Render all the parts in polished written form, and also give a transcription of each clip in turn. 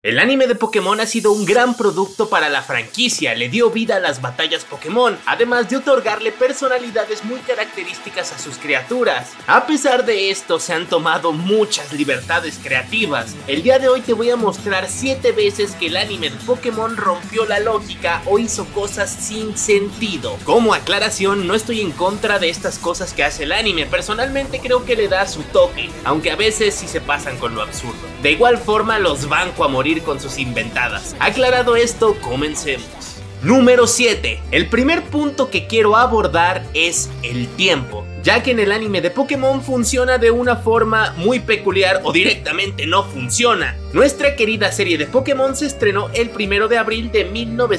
El anime de Pokémon ha sido un gran producto para la franquicia, le dio vida a las batallas Pokémon, además de otorgarle personalidades muy características a sus criaturas. A pesar de esto, se han tomado muchas libertades creativas. El día de hoy te voy a mostrar 7 veces que el anime de Pokémon rompió la lógica o hizo cosas sin sentido. Como aclaración, no estoy en contra de estas cosas que hace el anime, personalmente creo que le da su toque, aunque a veces sí se pasan con lo absurdo. De igual forma, los banco a morir con sus inventadas. Aclarado esto, comencemos. Número 7. El primer punto que quiero abordar es el tiempo, ya que en el anime de Pokémon funciona de una forma muy peculiar o directamente no funciona. Nuestra querida serie de Pokémon se estrenó el 1 de abril de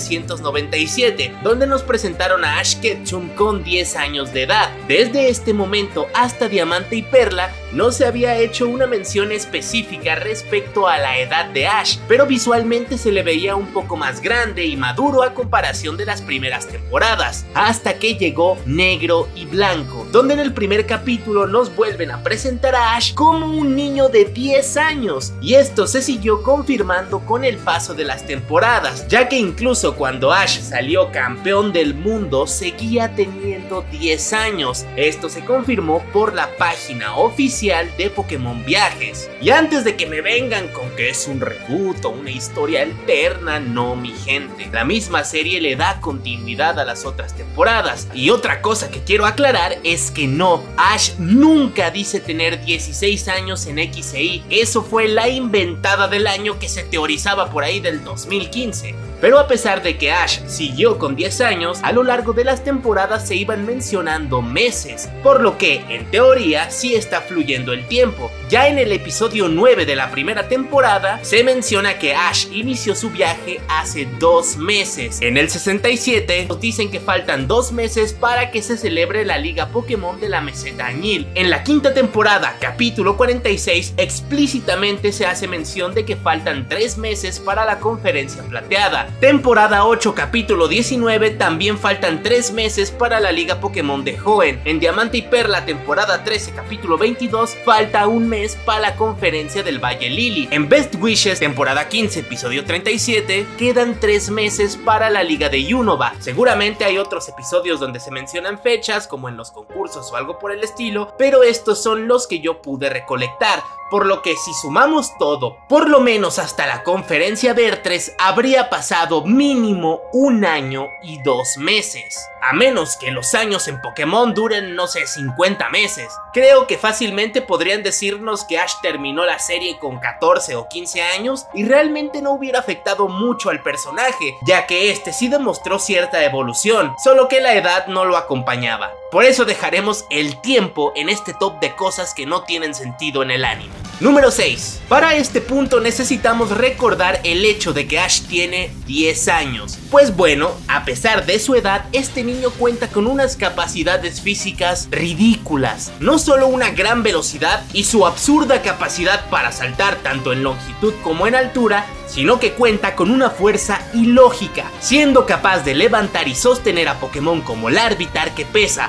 1997, donde nos presentaron a Ash Ketchum con 10 años de edad. Desde este momento hasta Diamante y Perla no se había hecho una mención específica respecto a la edad de Ash, pero visualmente se le veía un poco más grande y maduro a comparación de las primeras temporadas, hasta que llegó Negro y Blanco, donde en el primer capítulo nos vuelven a presentar a Ash como un niño de 10 años, y esto se siguió confirmando con el paso de las temporadas, ya que incluso cuando Ash salió campeón del mundo seguía teniendo 10 años. Esto se confirmó por la página oficial de Pokémon Viajes. Y antes de que me vengan con que es un reboot o una historia alterna, no, mi gente, la misma serie le da continuidad a las otras temporadas. Y otra cosa que quiero aclarar es que no, Ash nunca dice tener 16 años en X e Y, eso fue la inventada del año que se teorizaba por ahí del 2015. Pero a pesar de que Ash siguió con 10 años, a lo largo de las temporadas se iban mencionando meses, por lo que, en teoría, sí está fluyendo el tiempo. Ya en el episodio 9 de la primera temporada, se menciona que Ash inició su viaje hace 2 meses. En el 67, nos dicen que faltan 2 meses para que se celebre la Liga Pokémon de la Meseta Añil. En la quinta temporada, capítulo 46, explícitamente se hace mención de que faltan 3 meses para la Conferencia Plateada. Temporada 8, capítulo 19, también faltan 3 meses para la Liga Pokémon de Hoenn. En Diamante y Perla, temporada 13, capítulo 22, falta 1 mes para la Conferencia del Valle Lily. En Best Wishes, temporada 15, episodio 37, quedan 3 meses para la Liga de Unova. Seguramente hay otros episodios donde se mencionan fechas, como en los concursos o algo por el estilo, pero estos son los que yo pude recolectar. Por lo que si sumamos todo, por lo menos hasta la Conferencia Bertres, habría pasado mínimo 1 año y 2 meses. A menos que los años en Pokémon duren, no sé, 50 meses. Creo que fácilmente podrían decirnos que Ash terminó la serie con 14 o 15 años y realmente no hubiera afectado mucho al personaje, ya que este sí demostró cierta evolución, solo que la edad no lo acompañaba. Por eso dejaremos el tiempo en este top de cosas que no tienen sentido en el anime. Número 6. Para este punto necesitamos recordar el hecho de que Ash tiene 10 años. Pues bueno, a pesar de su edad, este niño cuenta con unas capacidades físicas ridículas. No solo una gran velocidad y su absurda capacidad para saltar tanto en longitud como en altura, sino que cuenta con una fuerza ilógica, siendo capaz de levantar y sostener a Pokémon como Larvitar, que pesa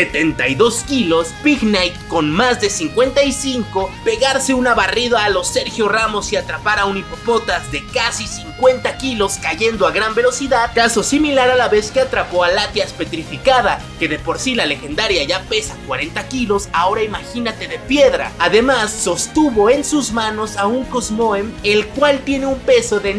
72 kilos, Pignite con más de 55, pegarse una barrida a los Sergio Ramos y atrapar a un Hippopotas de casi 50 kilos cayendo a gran velocidad, caso similar a la vez que atrapó a Latias Petrificada, que de por sí la legendaria ya pesa 40 kilos, ahora imagínate de piedra. Además, sostuvo en sus manos a un Cosmoem, el cual tiene un peso de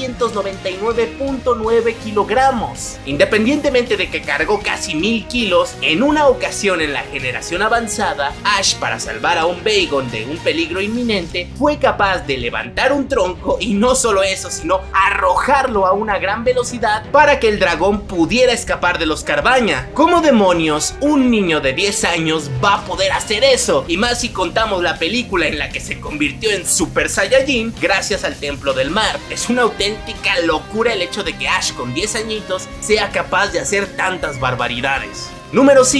999.9 kilogramos. Independientemente de que cargó casi 1000 kilos, en una ocasión en la generación avanzada, Ash, para salvar a un Bagon de un peligro inminente, fue capaz de levantar un tronco y no solo eso, sino arrojarlo a una gran velocidad para que el dragón pudiera escapar de los Carbaña. ¿Cómo demonios un niño de 10 años va a poder hacer eso? Y más si contamos la película en la que se convirtió en Super Saiyajin gracias al Templo del Mar. Es una auténtica locura el hecho de que Ash con 10 añitos sea capaz de hacer tantas barbaridades. Número 5.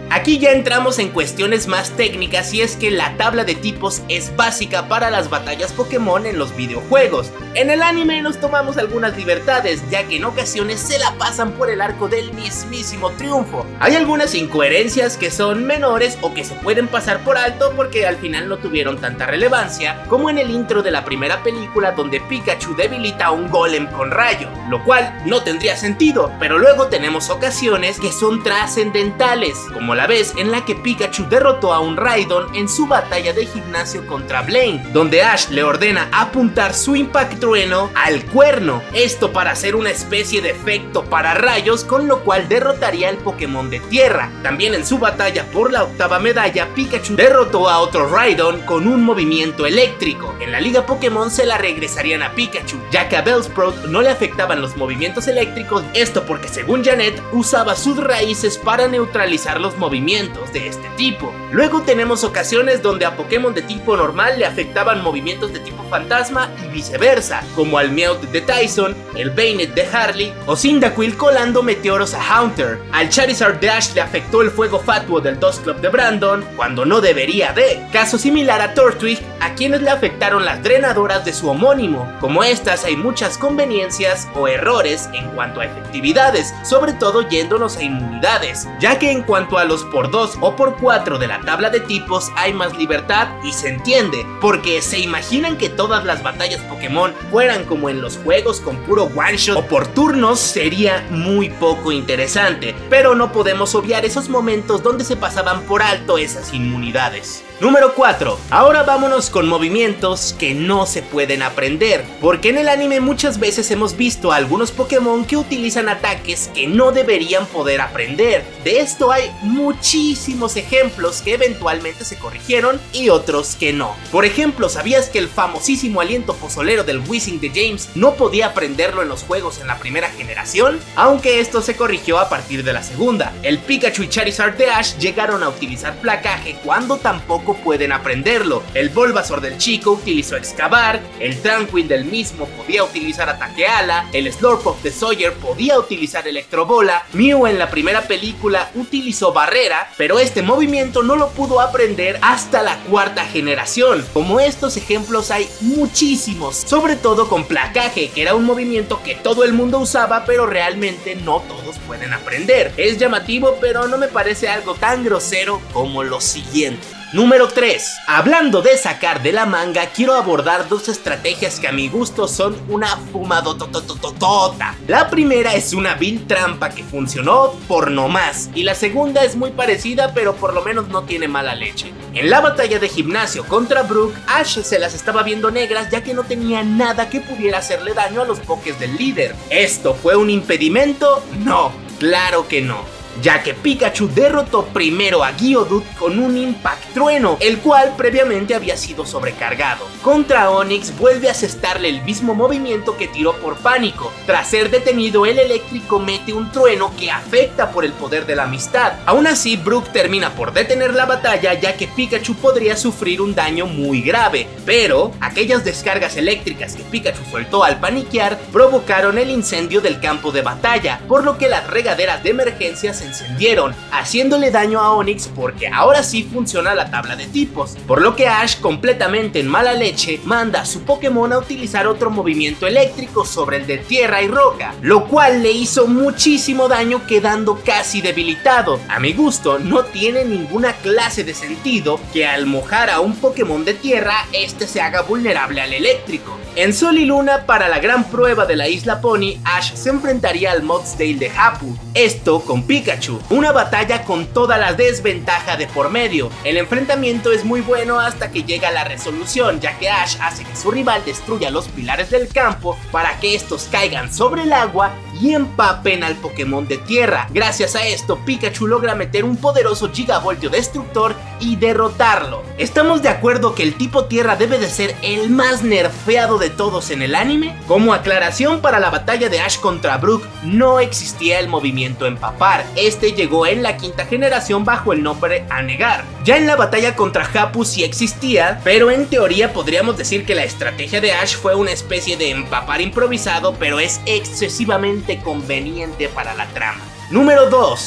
Aquí ya entramos en cuestiones más técnicas y es que la tabla de tipos es básica para las batallas Pokémon en los videojuegos. En el anime nos tomamos algunas libertades, ya que en ocasiones se la pasan por el arco del mismísimo triunfo. Hay algunas incoherencias que son menores o que se pueden pasar por alto porque al final no tuvieron tanta relevancia, como en el intro de la primera película donde Pikachu debilita a un golem con rayo, lo cual no tendría sentido, pero luego tenemos ocasiones que son trascendentales, como la vez en la que Pikachu derrotó a un Raidon en su batalla de gimnasio contra Blaine, donde Ash le ordena apuntar su Impact Trueno al cuerno, esto para hacer una especie de efecto para rayos, con lo cual derrotaría al Pokémon de tierra. También en su batalla por la 8ª medalla, Pikachu derrotó a otro Raidon con un movimiento eléctrico. En la Liga Pokémon se la regresarían a Pikachu, ya que a Bellsprout no le afectaban los movimientos eléctricos, esto porque según Janet usaba sus raíces para neutralizar los movimientos de este tipo. Luego tenemos ocasiones donde a Pokémon de tipo normal le afectaban movimientos de tipo fantasma y viceversa, como al Meowth de Tyson, el Banette de Harley o Cyndaquil colando meteoros a Haunter. Al Charizard de Ash le afectó el fuego fatuo del Dusclops de Brandon cuando no debería de. Caso similar a Turtwig, a quienes le afectaron las drenadoras de su homónimo. Como estas hay muchas conveniencias o errores en cuanto a efectividades, sobre todo yéndonos a inmunidades, ya que en cuanto a los por 2 o por 4 de la tabla de tipos hay más libertad y se entiende, porque se imaginan que todas las batallas Pokémon fueran como en los juegos con puro one shot o por turnos, sería muy poco interesante, pero no podemos obviar esos momentos donde se pasaban por alto esas inmunidades. Número 4. Ahora vámonos con movimientos que no se pueden aprender, porque en el anime muchas veces hemos visto a algunos Pokémon que utilizan ataques que no deberían poder aprender. De esto hay muchísimos ejemplos que eventualmente se corrigieron y otros que no. Por ejemplo, ¿sabías que el famosísimo aliento pozolero del Weezing de James no podía aprenderlo en los juegos en la primera generación? Aunque esto se corrigió a partir de la segunda. El Pikachu y Charizard de Ash llegaron a utilizar placaje cuando tampoco pueden aprenderlo. El Bulbasaur del chico utilizó excavar, el Tranquill del mismo podía utilizar ataque ala, el Slurpuff de Sawyer podía utilizar electrobola, Mew en la primera película utilizó barrera, pero este movimiento no lo pudo aprender hasta la 4ª generación. Como estos ejemplos hay muchísimos, sobre todo con placaje, que era un movimiento que todo el mundo usaba, pero realmente no todos pueden aprender. Es llamativo, pero no me parece algo tan grosero como lo siguiente. Número 3. Hablando de sacar de la manga, quiero abordar dos estrategias que a mi gusto son una fumadototototota. La primera es una vil trampa que funcionó por nomás, y la segunda es muy parecida, pero por lo menos no tiene mala leche. En la batalla de gimnasio contra Brook, Ash se las estaba viendo negras ya que no tenía nada que pudiera hacerle daño a los pokés del líder. ¿Esto fue un impedimento? No, claro que no, ya que Pikachu derrotó primero a Geodude con un Impact Trueno, el cual previamente había sido sobrecargado. Contra Onix vuelve a asestarle el mismo movimiento que tiró por pánico. Tras ser detenido, el eléctrico mete un trueno que afecta por el poder de la amistad. Aún así, Brook termina por detener la batalla, ya que Pikachu podría sufrir un daño muy grave, pero aquellas descargas eléctricas que Pikachu soltó al paniquear provocaron el incendio del campo de batalla, por lo que las regaderas de emergencia se encendieron, haciéndole daño a Onix porque ahora sí funciona la tabla de tipos, por lo que Ash, completamente en mala leche, manda a su Pokémon a utilizar otro movimiento eléctrico sobre el de tierra y roca, lo cual le hizo muchísimo daño, quedando casi debilitado. A mi gusto, no tiene ninguna clase de sentido que al mojar a un Pokémon de tierra, este se haga vulnerable al eléctrico. En Sol y Luna, para la gran prueba de la Isla Pony, Ash se enfrentaría al Mudsdale de Hapu, esto con Pikachu, una batalla con toda la desventaja de por medio. El enfrentamiento es muy bueno hasta que llega la resolución, ya que Ash hace que su rival destruya los pilares del campo para que estos caigan sobre el agua y empapen al Pokémon de tierra. Gracias a esto, Pikachu logra meter un poderoso Gigavoltio destructor y derrotarlo. ¿Estamos de acuerdo que el tipo tierra debe de ser el más nerfeado de todos en el anime? Como aclaración, para la batalla de Ash contra Brook no existía el movimiento empapar, este llegó en la 5ª generación bajo el nombre Anegar. Ya en la batalla contra Hapu sí existía, pero en teoría podríamos decir que la estrategia de Ash fue una especie de empapar improvisado, pero es excesivamente conveniente para la trama. Número 2.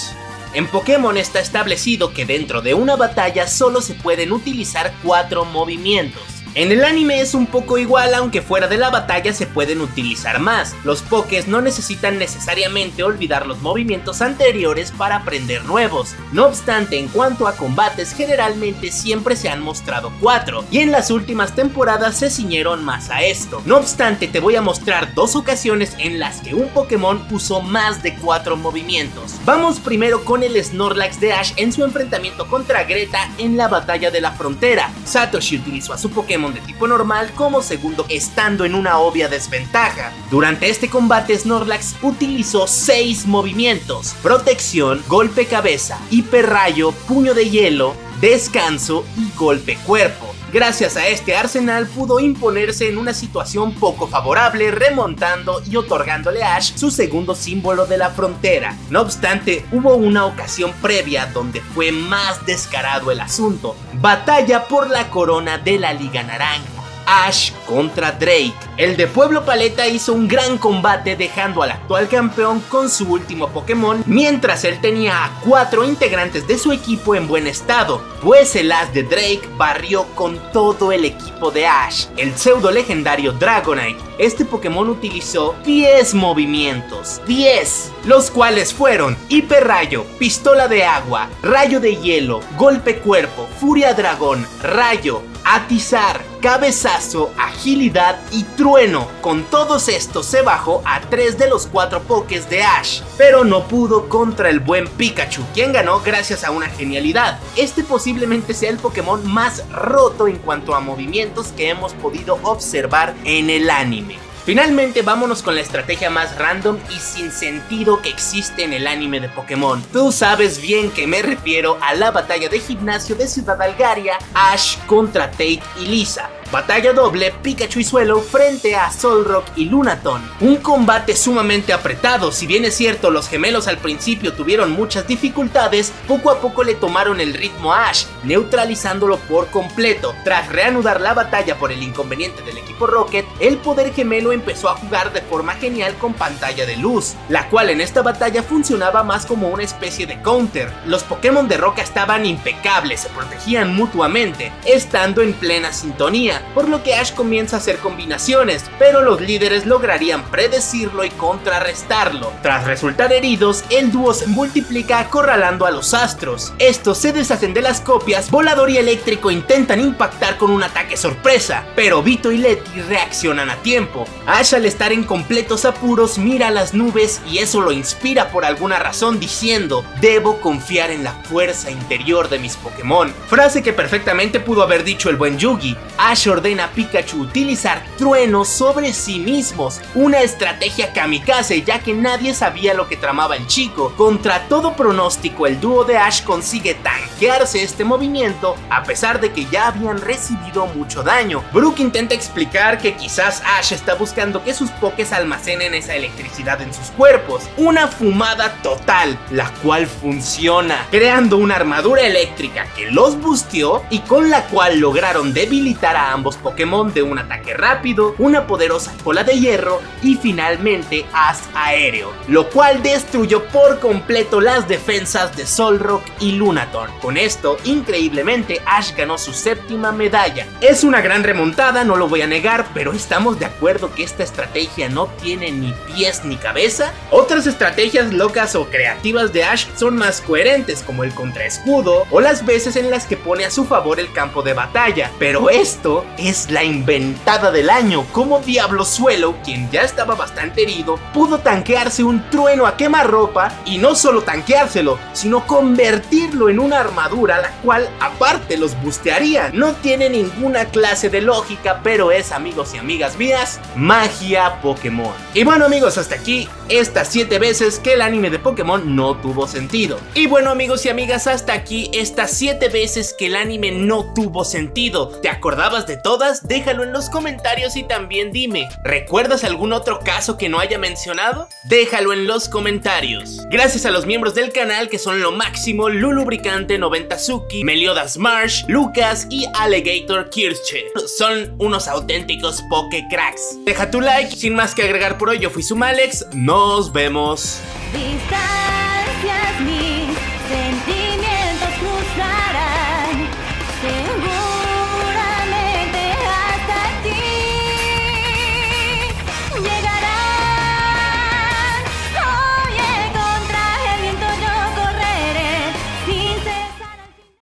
En Pokémon está establecido que dentro de una batalla solo se pueden utilizar 4 movimientos. En el anime es un poco igual, aunque fuera de la batalla se pueden utilizar más. Los Pokés no necesitan necesariamente olvidar los movimientos anteriores para aprender nuevos. No obstante, en cuanto a combates, generalmente siempre se han mostrado 4, y en las últimas temporadas se ciñeron más a esto. No obstante, te voy a mostrar 2 ocasiones en las que un Pokémon usó más de 4 movimientos. Vamos primero con el Snorlax de Ash en su enfrentamiento contra Greta en la batalla de la frontera. Satoshi utilizó a su Pokémon de tipo normal como segundo, estando en una obvia desventaja. Durante este combate Snorlax utilizó 6 movimientos: protección, golpe cabeza, hiperrayo, puño de hielo, descanso y golpe cuerpo. Gracias a este arsenal pudo imponerse en una situación poco favorable, remontando y otorgándole a Ash su segundo símbolo de la frontera. No obstante, hubo una ocasión previa donde fue más descarado el asunto: batalla por la corona de la Liga Naranja. Ash contra Drake. El de Pueblo Paleta hizo un gran combate, dejando al actual campeón con su último Pokémon, mientras él tenía a 4 integrantes de su equipo en buen estado, pues el as de Drake barrió con todo el equipo de Ash. El pseudo legendario Dragonite. Este Pokémon utilizó 10 movimientos, 10, los cuales fueron hiperrayo, pistola de agua, rayo de hielo, golpe cuerpo, furia dragón, rayo, atizar, cabezazo, agilidad y trueno. Con todos estos se bajó a 3 de los 4 Pokés de Ash, pero no pudo contra el buen Pikachu, quien ganó gracias a una genialidad. Este posiblemente sea el Pokémon más roto en cuanto a movimientos que hemos podido observar en el anime. Finalmente, vámonos con la estrategia más random y sin sentido que existe en el anime de Pokémon. Tú sabes bien que me refiero a la batalla de gimnasio de Ciudad Algaria, Ash contra Tate y Lisa. Batalla doble Pikachu y Suelo frente a Solrock y Lunaton. Un combate sumamente apretado. Si bien es cierto, los gemelos al principio tuvieron muchas dificultades, poco a poco le tomaron el ritmo a Ash, neutralizándolo por completo. Tras reanudar la batalla por el inconveniente del equipo Rocket, el poder gemelo empezó a jugar de forma genial con pantalla de luz, la cual en esta batalla funcionaba más como una especie de counter. Los Pokémon de roca estaban impecables, se protegían mutuamente, estando en plena sintonía, por lo que Ash comienza a hacer combinaciones, pero los líderes lograrían predecirlo y contrarrestarlo. Tras resultar heridos, el dúo se multiplica acorralando a los astros. Estos se deshacen de las copias, Volador y Eléctrico intentan impactar con un ataque sorpresa, pero Vito y Leti reaccionan a tiempo. Ash, al estar en completos apuros, mira a las nubes y eso lo inspira por alguna razón, diciendo: debo confiar en la fuerza interior de mis Pokémon. Frase que perfectamente pudo haber dicho el buen Yugi. Ash ordena a Pikachu utilizar truenos sobre sí mismos, una estrategia kamikaze, ya que nadie sabía lo que tramaba el chico. Contra todo pronóstico, el dúo de Ash consigue tanquearse este movimiento, a pesar de que ya habían recibido mucho daño. Brook intenta explicar que quizás Ash está buscando que sus Pokés almacenen esa electricidad en sus cuerpos, una fumada total, la cual funciona, creando una armadura eléctrica que los busteó y con la cual lograron debilitar a ambos Pokémon de un ataque rápido, una poderosa cola de hierro y finalmente haz aéreo, lo cual destruyó por completo las defensas de Solrock y Lunaton. Con esto, increíblemente, Ash ganó su 7ª medalla. Es una gran remontada, no lo voy a negar, pero ¿estamos de acuerdo que esta estrategia no tiene ni pies ni cabeza? Otras estrategias locas o creativas de Ash son más coherentes, como el contraescudo o las veces en las que pone a su favor el campo de batalla, pero esto es la inventada del año. ¿Cómo diablos Suelo, quien ya estaba bastante herido, pudo tanquearse un trueno a quemarropa y no solo tanqueárselo, sino convertirlo en una armadura, la cual aparte los bustearía? No tiene ninguna clase de lógica, pero es, amigos y amigas mías, magia Pokémon. Y bueno, amigos, hasta aquí estas 7 veces que el anime de Pokémon no tuvo sentido. Y bueno, amigos y amigas, hasta aquí estas 7 veces que el anime no tuvo sentido. ¿Te acordabas de todas? Déjalo en los comentarios y también dime, ¿recuerdas algún otro caso que no haya mencionado? Déjalo en los comentarios. Gracias a los miembros del canal, que son lo máximo: Lulubricante, Noventazuki, Meliodas Marsh, Lucas y Alligator Kirche. Son unos auténticos Pokécracks. Deja tu like. Sin más que agregar por hoy, yo fui Sumalex. Nos vemos.